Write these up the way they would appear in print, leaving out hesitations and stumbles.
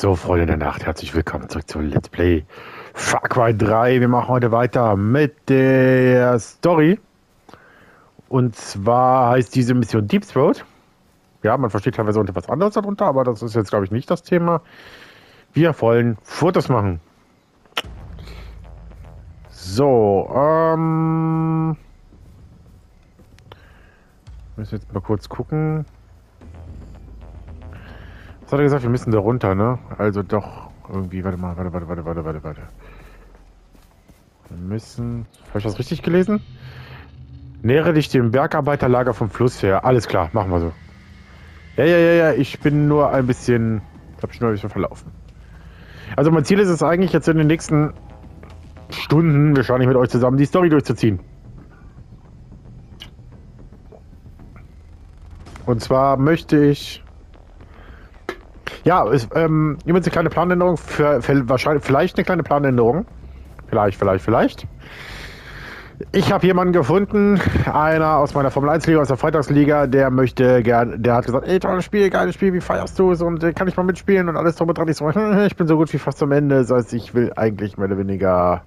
So, Freunde der Nacht, herzlich willkommen zurück zu Let's Play Far Cry 3. Wir machen heute weiter mit der Story. Und zwar heißt diese Mission Deep Throat. Ja, man versteht teilweise unter was anderes darunter, aber das ist jetzt, glaube ich, nicht das Thema. Wir wollen Fotos machen. So, müssen jetzt mal kurz gucken. Was hat er gesagt? Wir müssen da runter, ne? Also doch irgendwie, warte. Wir müssen, habe ich das richtig gelesen? Nähere dich dem Bergarbeiterlager vom Fluss her. Alles klar, machen wir so. Ja, ich bin nur ein bisschen, habe ich nur ein bisschen verlaufen. Also mein Ziel ist es eigentlich jetzt in den nächsten Stunden, wahrscheinlich mit euch zusammen, die Story durchzuziehen. Und zwar möchte ich... Ja, übrigens eine kleine Planänderung, vielleicht eine kleine Planänderung. Vielleicht. Ich habe jemanden gefunden, einer aus meiner Formel 1 Liga, aus der Freitagsliga, der möchte gern, der hat gesagt, ey, tolles Spiel, geiles Spiel, wie feierst du es und kann ich mal mitspielen und alles drum und dran. Ich so, ich bin so gut wie fast am Ende, das heißt, ich will eigentlich mehr oder weniger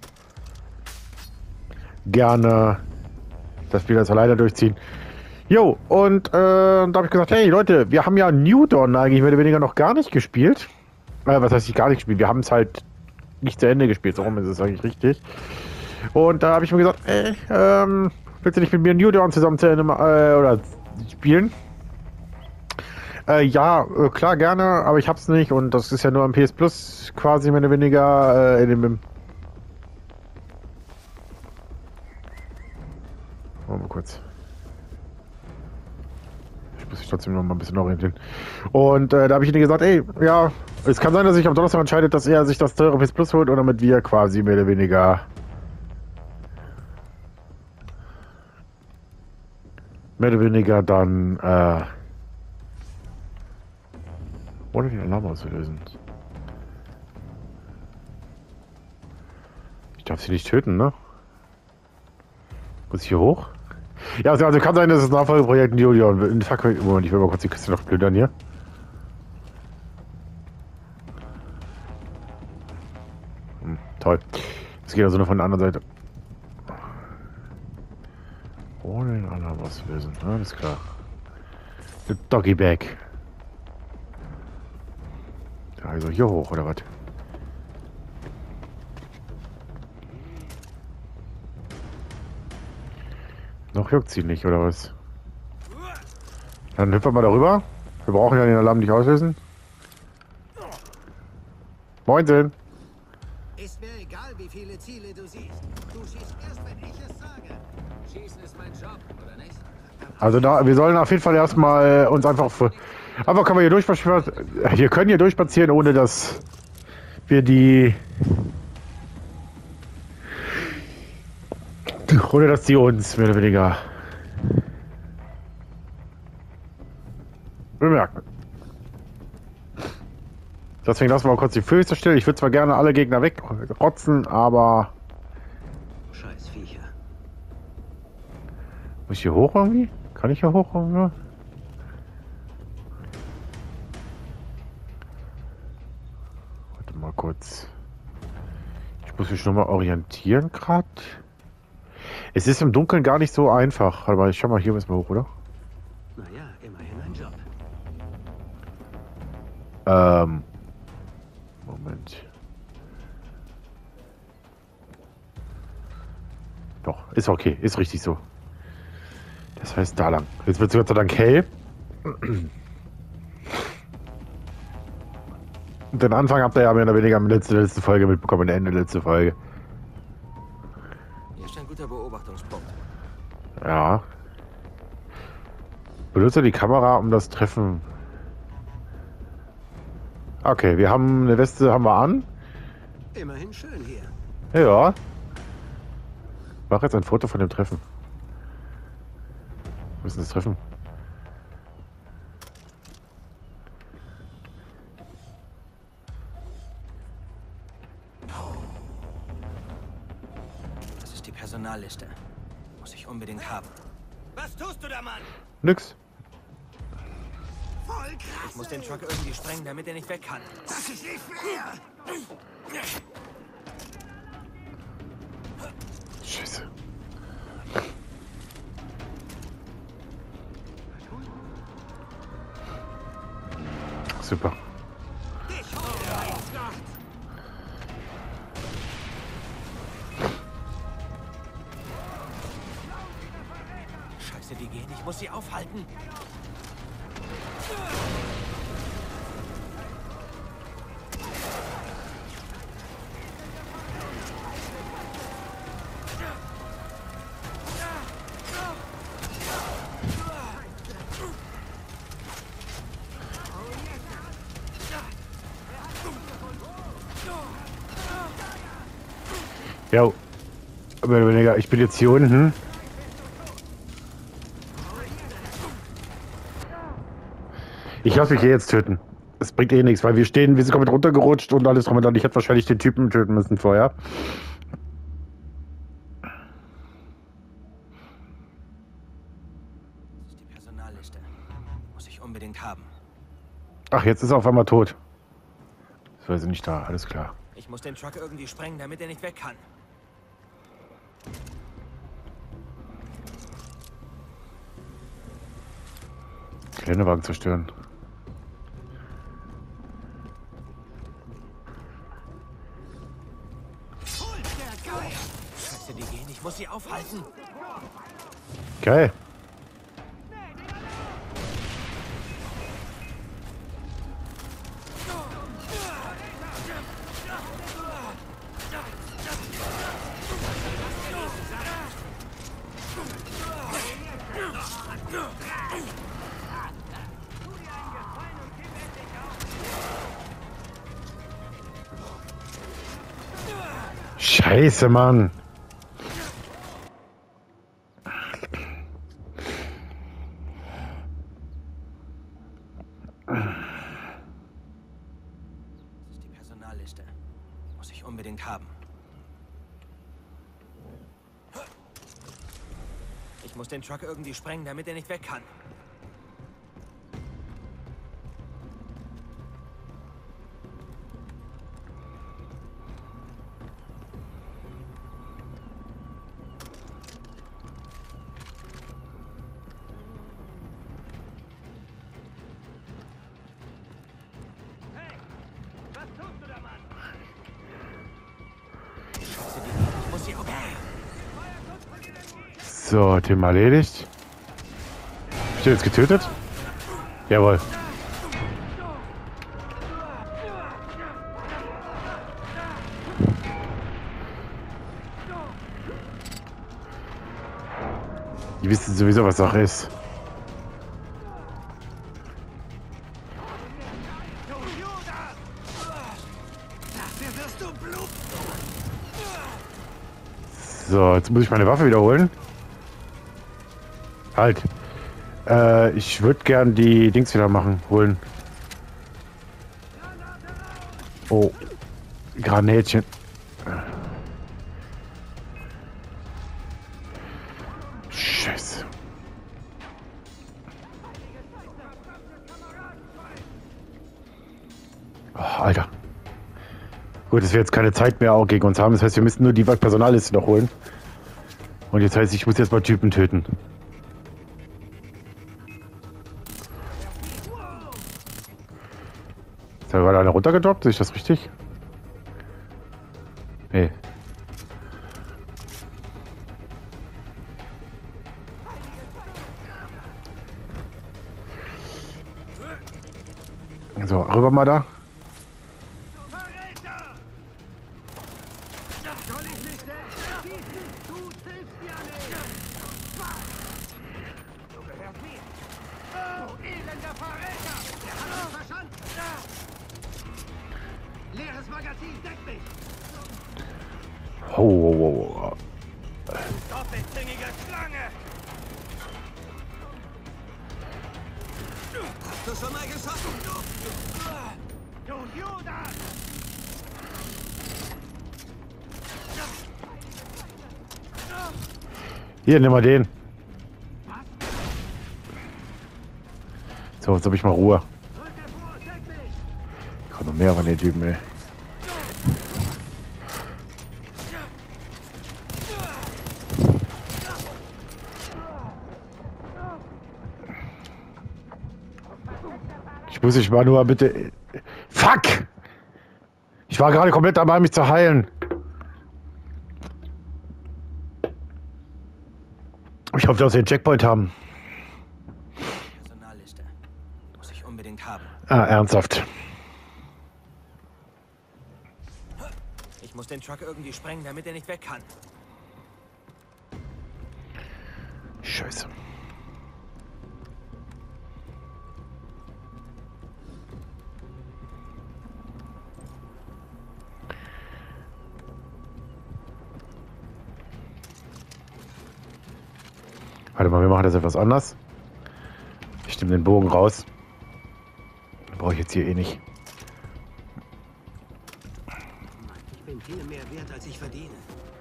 gerne das Spiel als alleine durchziehen. Jo, und da habe ich gesagt, hey Leute, wir haben ja New Dawn eigentlich mehr oder weniger noch gar nicht gespielt. Was heißt nicht gar nicht gespielt? Wir haben es halt nicht zu Ende gespielt, so rum ist es eigentlich richtig. Und da habe ich mir gesagt, ey, willst du nicht mit mir New Dawn zusammen zu Ende oder spielen? Ja, klar, gerne, aber ich hab's nicht und das ist ja nur am PS Plus quasi mehr oder weniger in dem... Mal kurz. Muss ich trotzdem noch mal ein bisschen orientieren. Und da habe ich ihnen gesagt, ey, ja, es kann sein, dass sich am Donnerstag entscheidet, dass er sich das teure PS Plus holt und damit wir quasi mehr oder weniger dann ohne den Alarm auszulösen. Ich darf sie nicht töten, ne? Muss ich hier hoch? Ja, also kann sein, dass es ein Nachfolgeprojekt in Julian. Moment, ich will mal kurz die Kiste noch plündern hier. Toll. Das geht also nur von der anderen Seite. Ohne den Alarm auslösen. Alles klar. The Doggy Bag. Also hier hoch, oder was? Noch juckt sie nicht, oder was? Dann hüpfen wir mal darüber. Wir brauchen ja den Alarm nicht auslösen. Moinsen. Ist mir egal, wie viele Ziele du siehst. Du schießt erst, wenn ich es sage. Schießen ist mein Job, oder nicht? Also da, wir sollen auf jeden Fall erstmal uns einfach können wir hier durchspazieren. Wir können hier durchspazieren, ohne dass wir die... Ohne dass die uns mehr oder weniger bemerken. Deswegen lassen wir mal kurz die Füße still. Ich würde zwar gerne alle Gegner wegrotzen, aber... Scheiß Viecher. Muss ich hier hoch irgendwie? Kann ich hier hoch irgendwie? Warte mal kurz. Ich muss mich noch mal orientieren gerade. Es ist im Dunkeln gar nicht so einfach. Warte mal, ich schau mal, hier müssen wir hoch, oder? Naja, immerhin ein Job. Moment. Doch, ist okay, ist richtig so. Das heißt da lang. Jetzt wird es Gott sei Dank hell. Und den Anfang habt ihr ja mehr oder weniger in der letzten Folge mitbekommen, Ende der letzten Folge. Hier ist ein guter Beobachtungspunkt. Ja. Benutze die Kamera, um das Treffen... Okay, wir haben eine Weste haben wir an. Immerhin schön hier. Ja. Mach jetzt ein Foto von dem Treffen. Wir müssen das Treffen. Das ist die Personalliste. Muss ich unbedingt haben. Was tust du da, Mann? Nix. Voll Ich muss den Truck irgendwie sprengen, damit er nicht weg kann. Das ist nicht fair! Scheiße. Super. Scheiße, die gehen. Ich muss sie aufhalten. Ja, mehr oder weniger. Ich bin jetzt hier unten. Ich lasse mich hier jetzt töten. Es bringt eh nichts, weil wir sind komplett runtergerutscht und alles drum und dran. Ich hätte wahrscheinlich den Typen töten müssen vorher. Das ist die Personalliste. Muss ich unbedingt haben. Ach, jetzt ist er auf einmal tot. Ist also nicht da, alles klar. Ich muss den Truck irgendwie sprengen, damit er nicht weg kann. Geländewagen zerstören. Scheiße, die gehen. Ich muss sie aufhalten. Geil. Scheiße, Mann. Das ist die Personalliste. Muss ich unbedingt haben. Ich muss den Truck irgendwie sprengen, damit er nicht weg kann. So, Thema erledigt. Bist du jetzt getötet? Jawohl. Die wissen sowieso, was Sache ist. So, jetzt muss ich meine Waffe wiederholen. Halt. Ich würde gern die Dings wieder machen, holen. Oh. Granätchen. Scheiße. Oh, Alter. Gut, dass wir jetzt keine Zeit mehr auch gegen uns haben. Das heißt, wir müssen nur die Personalliste noch holen. Und jetzt heißt, ich muss jetzt mal Typen töten. Ist da gerade einer runtergedroppt? Sehe ich das richtig? Nee. So, rüber mal da. Leeres Magazin, deck mich! Oh. Doppelzüngige Schlange! Hast du schon mal geschossen? Du Judas! Hier, nimm mal den. So, jetzt habe ich mal Ruhe. mehr von den Typen, ey. Ich muss dich mal nur bitte... Fuck! Ich war gerade komplett dabei, mich zu heilen. Ich hoffe, dass wir den Checkpoint haben. Personalliste. Muss ich unbedingt haben. Ah, ernsthaft. Ich muss den Truck irgendwie sprengen, damit er nicht weg kann. Scheiße. Warte mal, wir machen das etwas anders. Ich nehme den Bogen raus. Den brauche ich jetzt hier eh nicht. Ich bin viel mehr wert, als ich verdiene.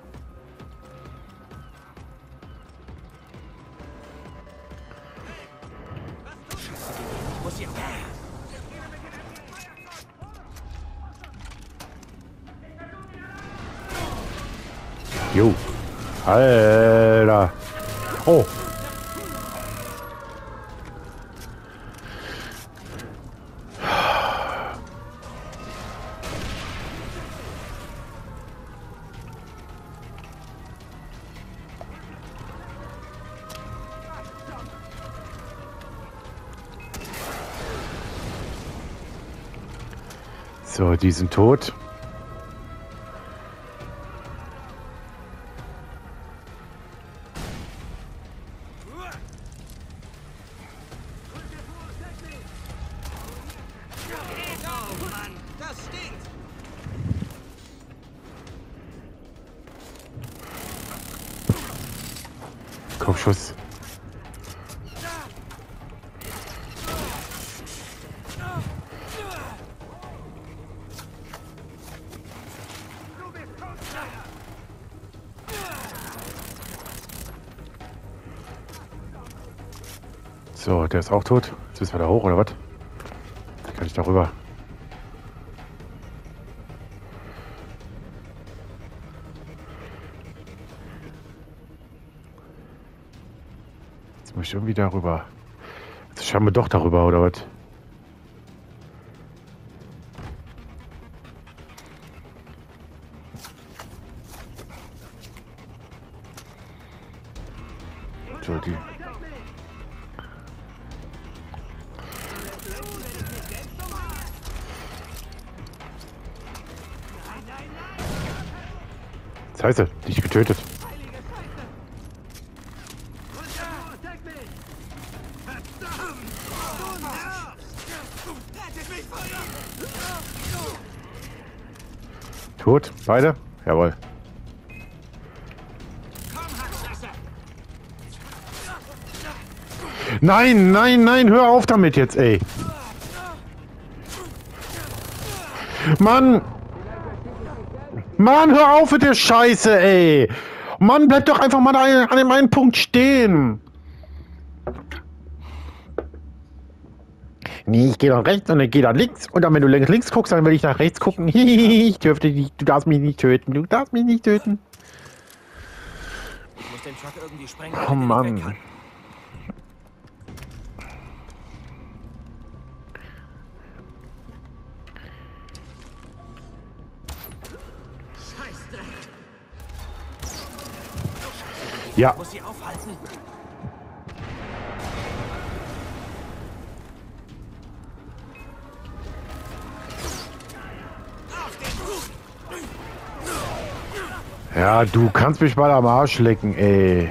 Ich muss hier... Jo. Alter. Oh. So, die sind tot. Oh Mann, das stinkt! Kopfschuss. So, der ist auch tot. Jetzt müssen wir da hoch, oder was? Da kann ich da rüber. Jetzt muss ich irgendwie da rüber. Jetzt schauen wir doch darüber, oder was? So, die... Scheiße, dich getötet. Tot, beide? Jawohl. Nein, nein, nein, hör auf damit jetzt, ey. Mann! Mann, hör auf mit der Scheiße, ey! Mann, bleib doch einfach mal an dem einen Punkt stehen! Nee, ich gehe nach rechts und dann gehe nach links. Und dann, wenn du links guckst, dann will ich nach rechts gucken. Ich dürfte nicht, du darfst mich nicht töten, du darfst mich nicht töten. Ich muss den Truck irgendwie sprengen, Oh damit er nicht weg Mann. kann. Ja, Ich muss sie aufhalten. ja, du kannst mich mal am Arsch lecken, ey.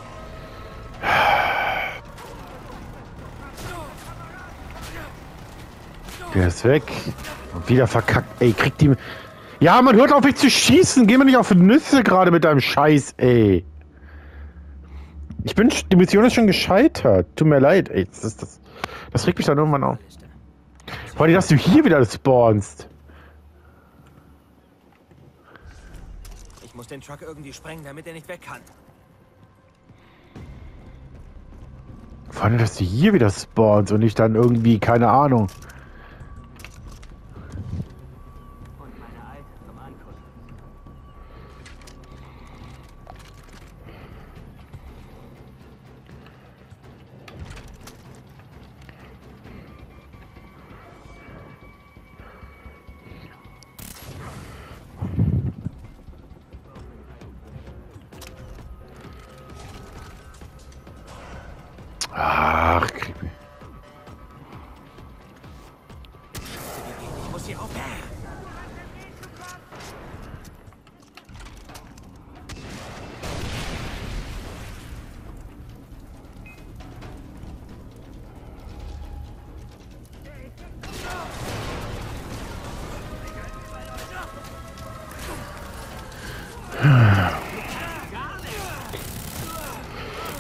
Der ist weg. Und wieder verkackt, ey. Kriegt die... Ja, man hört auf mich zu schießen. Geh mir nicht auf die Nüsse gerade mit deinem Scheiß, ey. Die Mission ist schon gescheitert. Tut mir leid, ey. Das regt mich dann irgendwann auf. Vor allem, dass du hier wieder spawnst. Ich muss den Truck irgendwie sprengen, damit er nicht weg kann. Vor allem, dass du hier wieder spawnst und nicht dann irgendwie, keine Ahnung.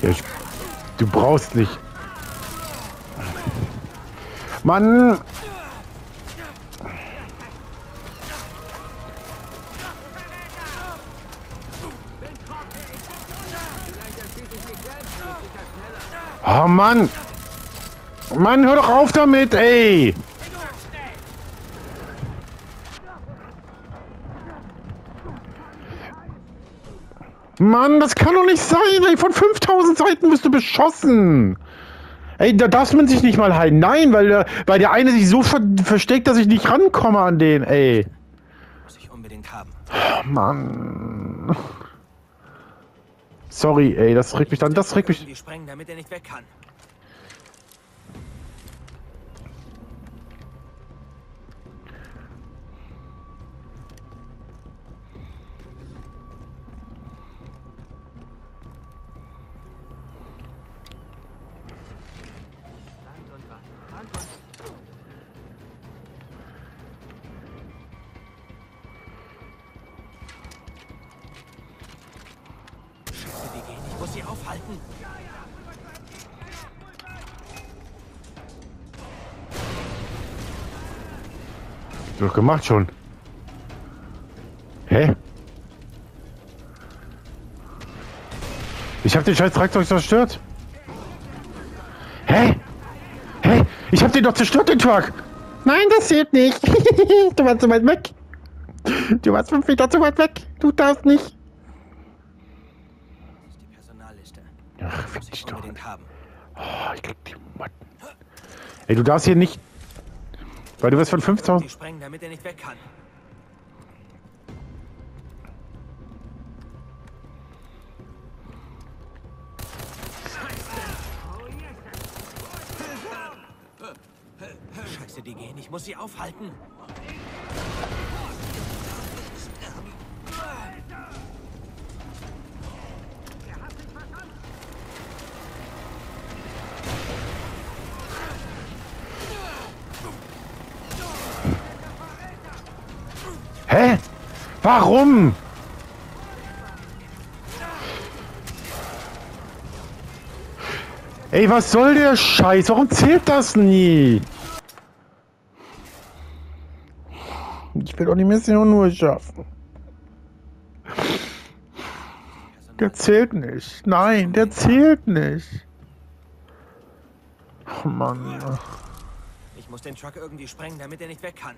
Ja, du brauchst nicht. Mann! Oh Mann! Mann, hör doch auf damit, ey! Mann, das kann doch nicht sein, ey! Von 5000 Seiten bist du beschossen! Ey, da darf man sich nicht mal heilen. Nein, weil der eine sich so versteckt, dass ich nicht rankomme an den, ey. Muss ich unbedingt haben. Oh, Mann. Sorry, ey, das regt mich dann, das regt mich. Die sprengen, damit er nicht weg kann. Ich muss sie aufhalten. Doch gemacht schon. Hä? Ich hab den scheiß Traktor zerstört. Hä? Hä? Ich hab den doch zerstört, den Truck. Nein, das zählt nicht. Du warst zu weit weg. Du warst 5 Meter zu weit weg. Du darfst nicht. Das ist die Personalliste. Ach, Muss fick ich dich doch. unbedingt haben. Oh, ich krieg die Motten. Ey, du darfst hier nicht. Weil du wirst von 5000. Die sprengen, damit er nicht weg kann. Scheiße, die gehen. Ich muss sie aufhalten. Hä? Warum? Ey, was soll der Scheiß? Warum zählt das nie? Ich will doch die Mission nur schaffen. Der zählt nicht. Nein, der zählt nicht. Oh Mann. Ich muss den Truck irgendwie sprengen, damit er nicht weg kann.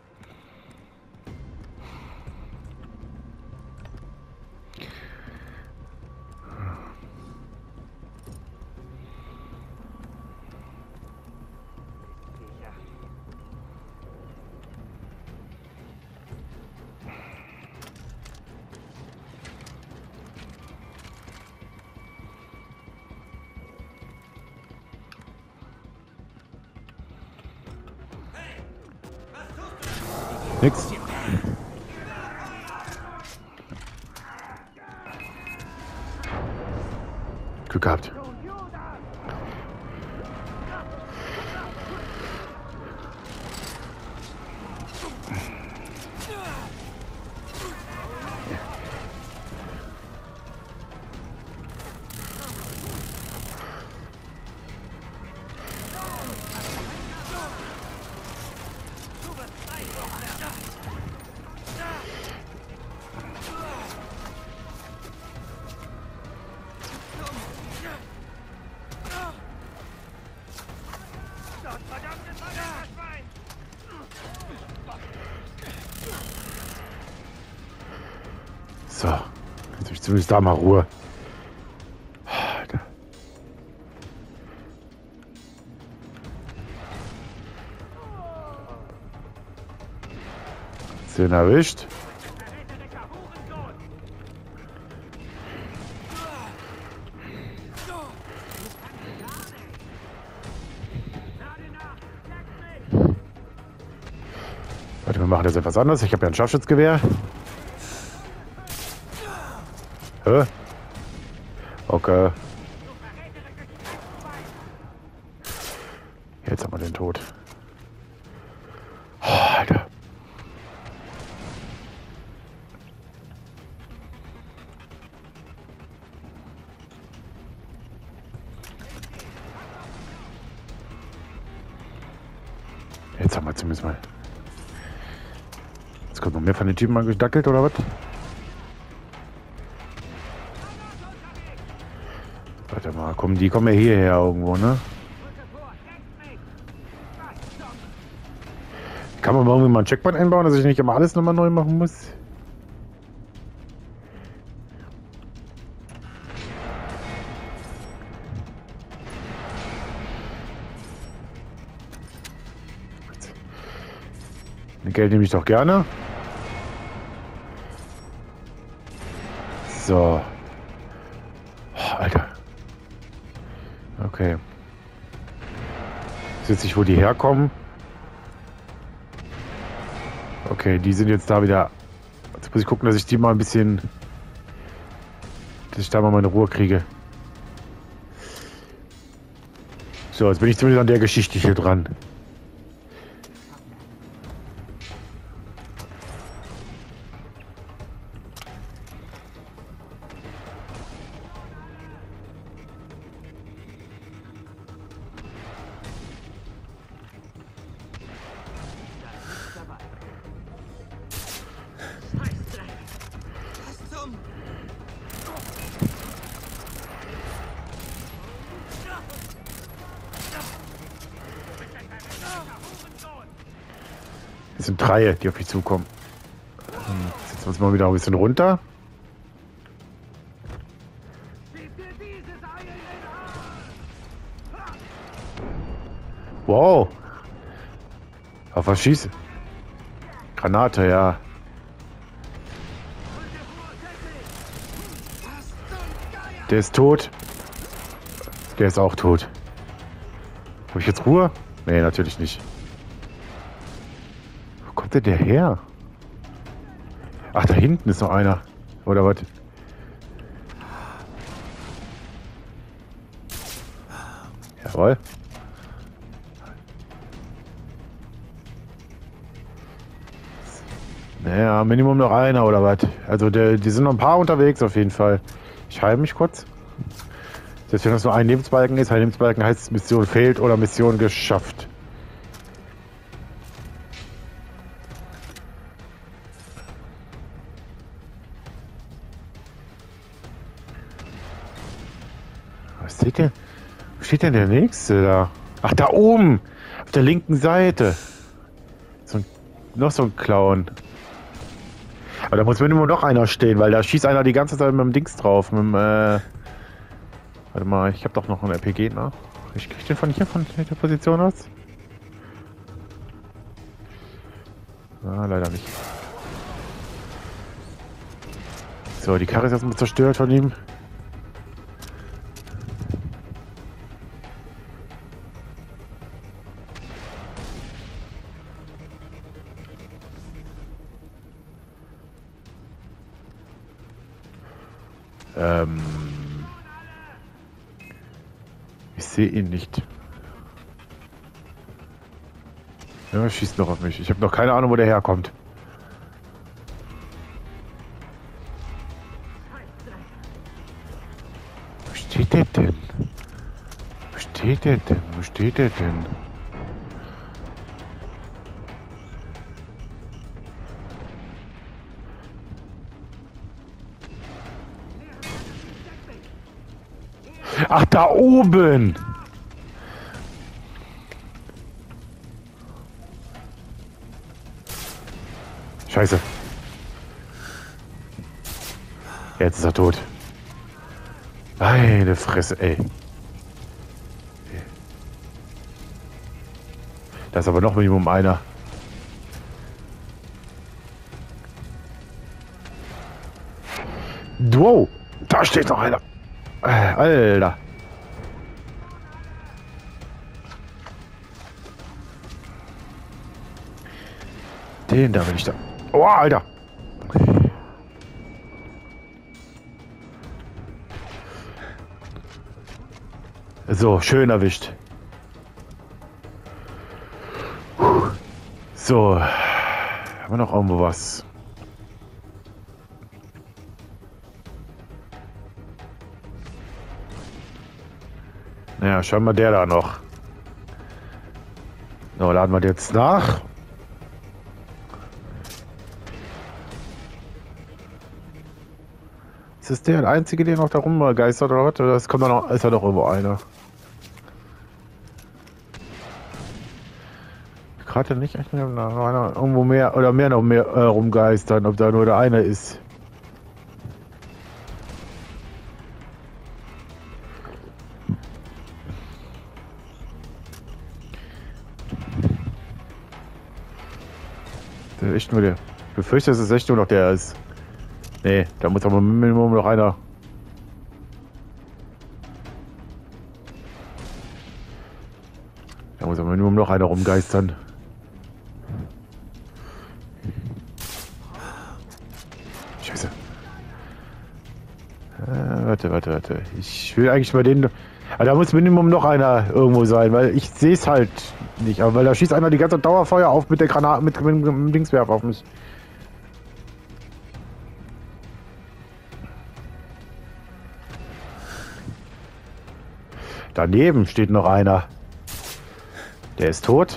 Nix. Glück gehabt. So, jetzt habe ich zumindest da mal Ruhe. Alter. Ist den erwischt? Warte, wir machen jetzt etwas anderes. Ich habe ja ein Scharfschützgewehr. Hä? Okay. Jetzt haben wir den Tod. Oh, Alter. Jetzt haben wir zumindest mal. Jetzt kommt noch mehr von den Typen mal gedackelt, oder was? Warte mal, die kommen ja hierher irgendwo, ne? Kann man mal irgendwie mal einen Checkpoint einbauen, dass ich nicht immer alles nochmal neu machen muss? Geld nehme ich doch gerne. So. Oh, Alter. Okay. Jetzt nicht, wo die herkommen. Okay, die sind jetzt da wieder. Jetzt muss ich gucken, dass ich die mal ein bisschen... Dass ich da mal meine Ruhe kriege. So, jetzt bin ich zumindest an der Geschichte hier dran. Das sind 3, die auf mich zukommen. Jetzt setzen wir uns mal wieder ein bisschen runter. Wow. Auf was schieße? Granate, ja. Der ist tot. Der ist auch tot. Habe ich jetzt Ruhe? Nee, natürlich nicht. Wo kommt denn der her? Ach, da hinten ist noch einer. Oder was? Jawohl. Naja, Minimum noch einer oder was? Also die sind noch ein paar unterwegs auf jeden Fall. Ich heile mich kurz. Selbst wenn das nur ein Lebensbalken ist, ein Lebensbalken heißt Mission fehlt oder Mission geschafft. Was steht denn? Wo steht denn der nächste da? Ach, da oben! Auf der linken Seite. Noch so ein Clown. Aber da muss Minimum noch einer stehen, weil da schießt einer die ganze Zeit mit dem Dings drauf. Mit dem, warte mal, ich habe doch noch einen RPG nach. Ich krieg den von hier, von der Position aus? Ah, leider nicht. So, die Karre ist erstmal zerstört von ihm. Ich sehe ihn nicht. Ja, er schießt noch auf mich. Ich habe noch keine Ahnung, wo der herkommt. Wo steht der denn? Wo steht der denn? Wo steht der denn? Ach, da oben! Scheiße. Jetzt ist er tot. Meine Fresse, ey. Da ist aber noch Minimum einer. Wow, da steht noch einer. Alter. Den da will ich da. Oh, Alter. So, schön erwischt. So. Haben wir noch irgendwo was? Naja, scheinbar der da noch. So, laden wir jetzt nach. Ist das der einzige, der noch da rumgeistert oder was? Oder es kommt da noch, ist da doch irgendwo einer? Gerade nicht echt mehr einer irgendwo mehr oder mehr noch mehr rumgeistern, ob da nur der eine ist. Der ist echt nur der. Ich befürchte, dass es echt nur noch der ist. Nee, da muss aber Minimum noch einer. Da muss aber Minimum noch einer rumgeistern. Scheiße. Warte. Ich will eigentlich bei denen. Aber da muss Minimum noch einer irgendwo sein, weil ich sehe es halt nicht. Aber weil da schießt einer die ganze Dauerfeuer auf mit der Granate, mit dem Dingswerfer auf mich. Daneben steht noch einer. Der ist tot.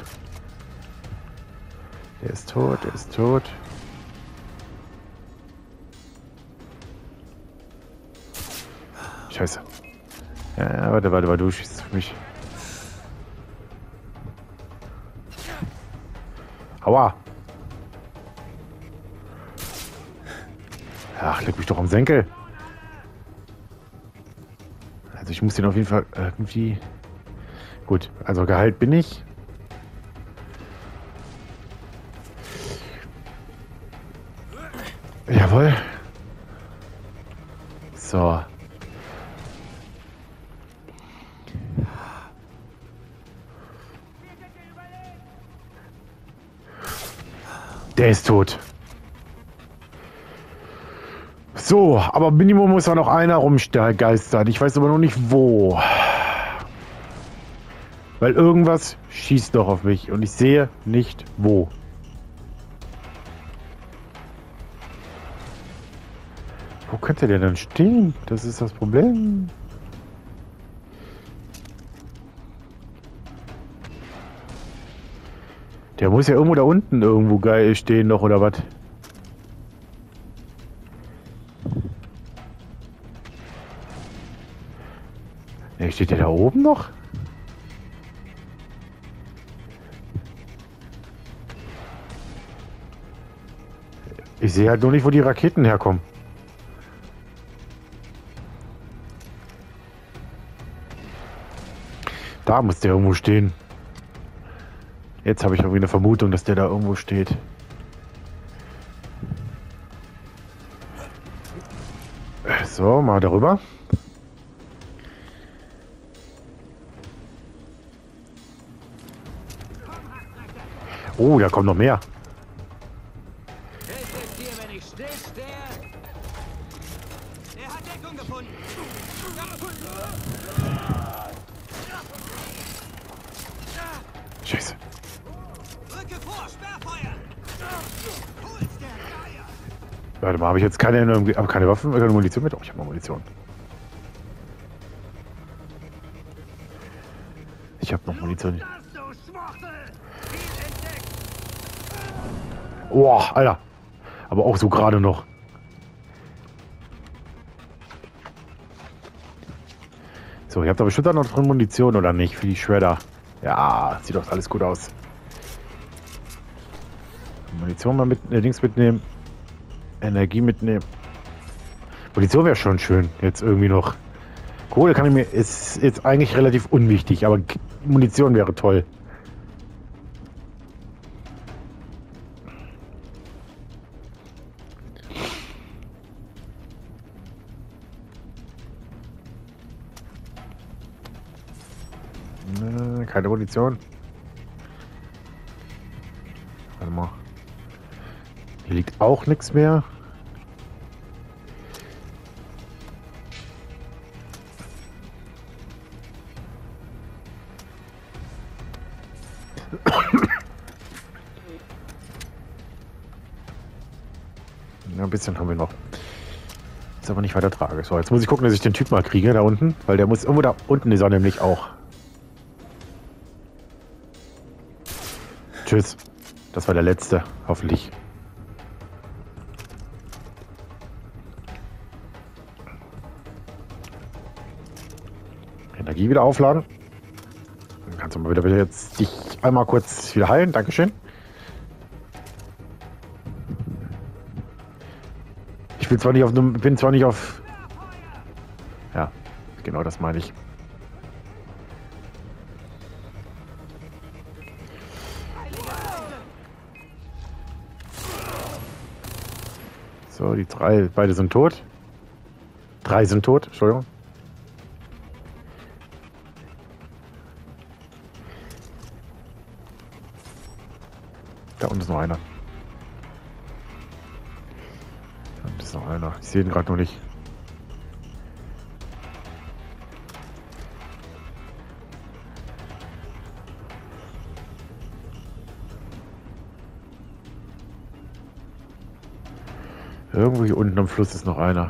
Der ist tot. Scheiße. Ja, warte, du schießt auf mich. Aua. Ach, leg mich doch am Senkel. Also ich muss den auf jeden Fall irgendwie... Gut, also geheilt bin ich. Jawohl. So. Der ist tot. So, aber Minimum muss da noch einer rumgeistern. Ich weiß aber noch nicht wo. Weil irgendwas schießt doch auf mich und ich sehe nicht wo. Wo könnte der denn stehen? Das ist das Problem. Der muss ja irgendwo da unten irgendwo geil stehen noch, oder was? Ja, steht der da oben noch? Ich sehe halt nur nicht, wo die Raketen herkommen. Da muss der irgendwo stehen. Jetzt habe ich irgendwie eine Vermutung, dass der da irgendwo steht. So, mal darüber. Oh, da kommt noch mehr. Er hat Deckung gefunden. Scheiße. Rücke vor, Sperrfeuer. Hol's der Geier. Warte mal, habe ich jetzt keine Waffen, keine Munition mit? Oh, ich habe noch Munition. Ich habe noch Munition. Boah, Alter. Aber auch so gerade noch. So, ihr habt aber bestimmt auch noch drin Munition, oder nicht? Für die Shredder. Ja, sieht doch alles gut aus. Munition mal mit, Dings mitnehmen. Energie mitnehmen. Munition wäre schon schön. Jetzt irgendwie noch. Kohle kann ich mir. Ist jetzt eigentlich relativ unwichtig, aber Munition wäre toll. Keine Munition. Warte mal. Hier liegt auch nichts mehr. Ja, ein bisschen haben wir noch. Ist aber nicht weiter tragisch. So, jetzt muss ich gucken, dass ich den Typ mal kriege da unten, weil der muss irgendwo da unten ist er nämlich auch. Tschüss. Das war der letzte, hoffentlich. Energie wieder aufladen. Dann kannst du mal wieder jetzt dich einmal kurz wieder heilen. Dankeschön. Ich bin zwar nicht auf. Ja, genau das meine ich. So, die drei, beide sind tot. Drei sind tot, Entschuldigung. Da unten ist noch einer. Da unten ist noch einer. Ich sehe ihn gerade noch nicht. Irgendwo hier unten am Fluss ist noch einer.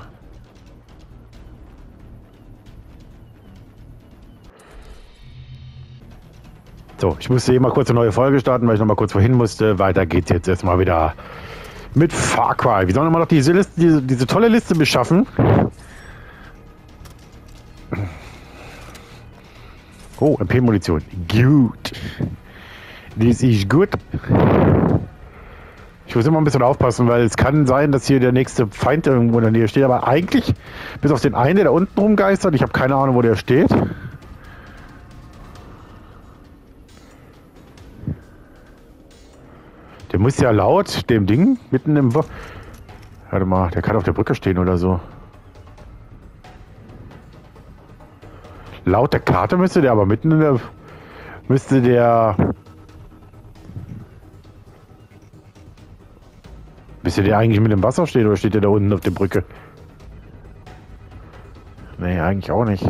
So, ich musste hier mal kurz eine neue Folge starten, weil ich noch mal kurz wohin musste. Weiter geht's jetzt erstmal wieder mit Far Cry. Wir sollen immer noch diese tolle Liste beschaffen. Oh, MP-Munition. Gut. Das ist gut. Ich muss immer ein bisschen aufpassen, weil es kann sein, dass hier der nächste Feind irgendwo in der Nähe steht. Aber eigentlich, bis auf den einen, der da unten rumgeistert, ich habe keine Ahnung, wo der steht. Der muss ja laut dem Ding mitten im... Warte mal, der kann auf der Brücke stehen oder so. Laut der Karte müsste der aber mitten in der... Müsste der eigentlich mit dem Wasser stehen oder steht der da unten auf der Brücke? Nee, eigentlich auch nicht.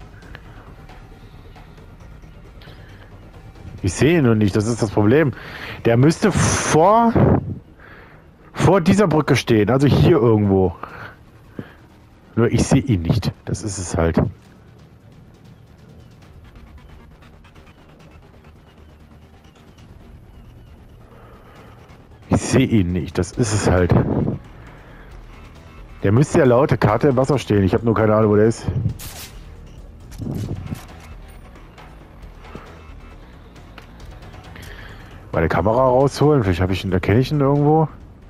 Ich sehe ihn nur nicht, das ist das Problem. Der müsste vor dieser Brücke stehen, also hier irgendwo. Nur ich sehe ihn nicht, das ist es halt. Ich sehe ihn nicht, das ist es halt. Der müsste ja laut der Karte im Wasser stehen, ich habe nur keine Ahnung, wo der ist. Meine Kamera rausholen, vielleicht erkenne ich ihn irgendwo.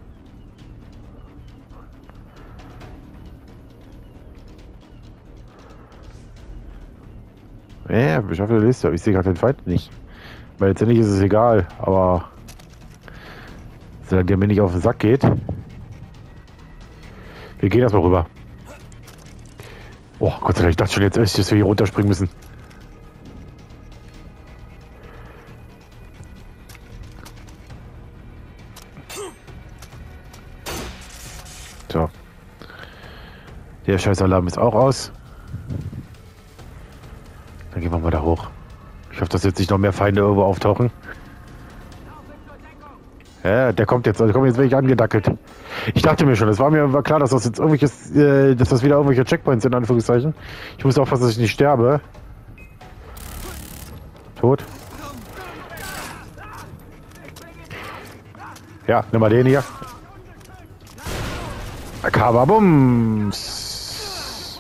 Ja, beschaffte Liste, aber ich sehe gerade den Feind nicht. Weil letztendlich ist es egal, aber solange der mir nicht auf den Sack geht. Wir gehen erstmal rüber. Oh Gott sei Dank, ich dachte schon jetzt, dass wir hier runterspringen müssen. So. Der Scheißalarm ist auch aus. Dann gehen wir mal da hoch. Ich hoffe, dass jetzt nicht noch mehr Feinde irgendwo auftauchen. Ja, der kommt jetzt wirklich angedackelt. Ich dachte mir schon, es war klar, dass das jetzt dass das wieder irgendwelche Checkpoints sind, in Anführungszeichen. Ich muss aufpassen, dass ich nicht sterbe. Tot. Ja, nimm mal den hier. Kababums.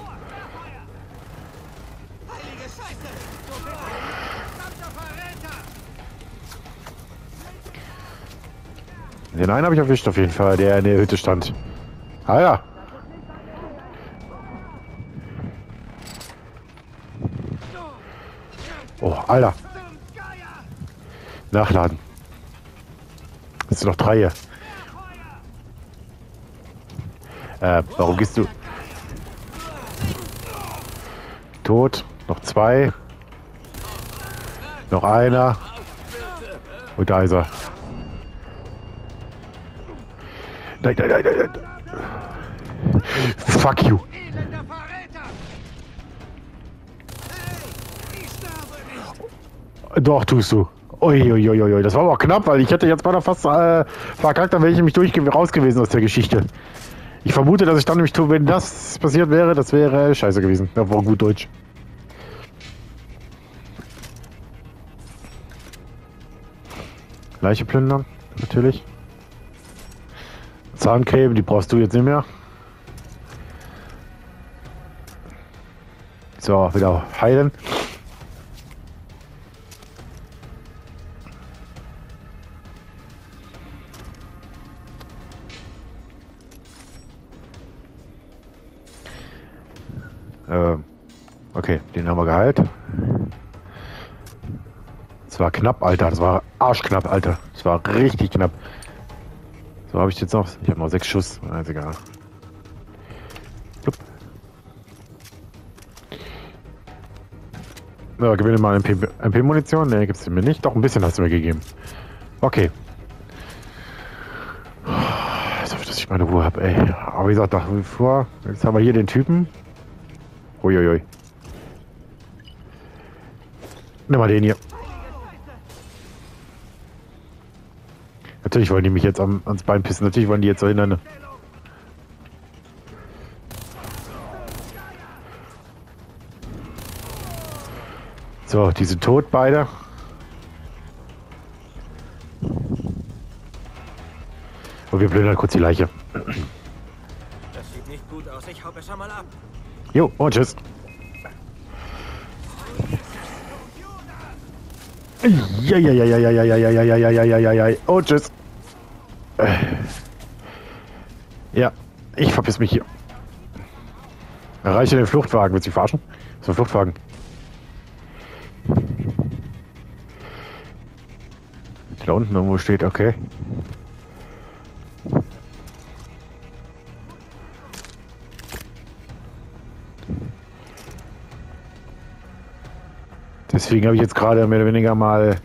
Den einen habe ich erwischt auf jeden Fall, der in der Hütte stand. Ah ja. Oh, Alter. Nachladen. Jetzt sind noch 3 hier. Warum gehst du? Tot. Noch 2. Noch einer. Und da ist er. Nein, nein, nein, nein. Fuck you. Doch, tust du. Uiuiuiui, das war aber auch knapp, weil ich hätte jetzt mal fast verkackt, dann wäre ich nämlich raus gewesen aus der Geschichte. Ich vermute, dass ich dann nämlich, wenn das passiert wäre, das wäre scheiße gewesen. Das war gut Deutsch. Leiche plündern, natürlich. Zahncreme, die brauchst du jetzt nicht mehr. So, wieder heilen. Okay, den haben wir geheilt. Das war knapp, Alter. Das war arschknapp, Alter. Das war richtig knapp. So, habe ich jetzt noch. Ich habe noch 6 Schuss. Ist egal. Jupp. Ja, gewinne mal MP-Munition. Ne, gibt's mir nicht. Doch, ein bisschen hast du mir gegeben. Okay. So, dass ich meine Ruhe habe, ey. Aber wie gesagt, nach wie vor. Jetzt haben wir hier den Typen. Uiuiui. Nimm mal den hier. Natürlich wollen die mich jetzt ans Bein pissen. Natürlich wollen die jetzt so hindern. So, die sind tot beide. Und wir plündern kurz die Leiche. Das sieht nicht gut aus. Ich hau besser mal ab. Jo, und tschüss. Ja. Und tschüss. Ja, ich verpiss mich hier. Erreiche den Fluchtwagen. Willst du mich verarschen? So ein Fluchtwagen. Da unten irgendwo steht, okay. Deswegen habe ich jetzt gerade mehr oder weniger mal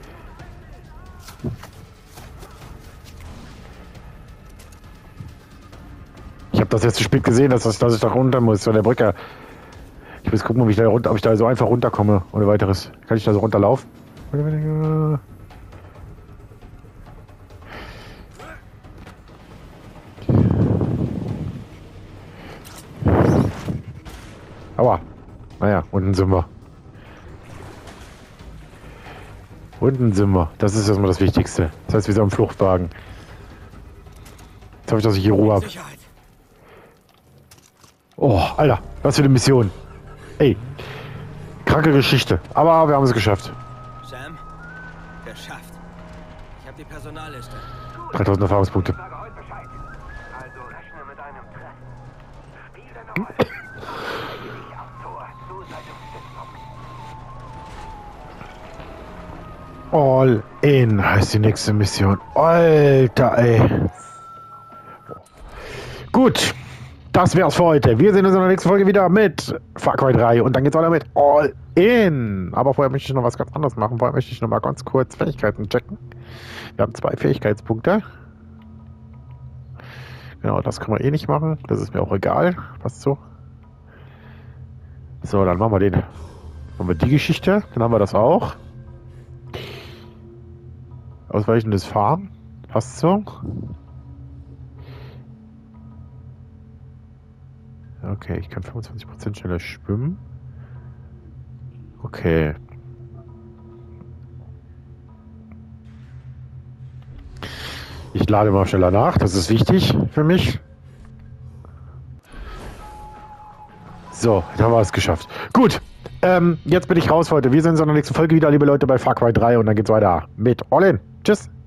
ich habe das jetzt zu spät gesehen, dass ich da runter muss von der Brücke. Ich muss gucken, ob ich da so einfach runterkomme ohne weiteres. Kann ich da so runterlaufen? Aua. Naja, unten sind wir. Unten sind wir. Das ist erstmal das Wichtigste. Das heißt, wir sind am Fluchtwagen. Jetzt habe ich, dass ich hier Ruhe habe. Oh, Alter, was für eine Mission. Ey, kranke Geschichte. Aber wir haben es geschafft. Sam, geschafft. Ich habe die Personalliste. 3000 Erfahrungspunkte. Also rechne mit einem Treffen. Spiel deine Rolle. Halte dich am Tor zu seinem Stützpunkt. All in heißt die nächste Mission. Alter, ey. Gut, das wär's für heute. Wir sehen uns in der nächsten Folge wieder mit Far Cry 3 und dann geht's weiter mit All in. Aber vorher möchte ich noch was ganz anderes machen. Vorher möchte ich noch mal ganz kurz Fähigkeiten checken. Wir haben 2 Fähigkeitspunkte. Genau, das können wir eh nicht machen. Das ist mir auch egal. Passt so. So, dann machen wir den. Machen wir die Geschichte. Dann haben wir das auch. Ausweichendes Fahren. Passt so. Okay, ich kann 25% schneller schwimmen. Okay. Ich lade mal schneller nach, das ist wichtig für mich. So, jetzt haben wir es geschafft. Gut, jetzt bin ich raus für heute. Wir sehen uns in der nächsten Folge wieder, liebe Leute, bei Far Cry 3 und dann geht's weiter mit All in. Tschüss.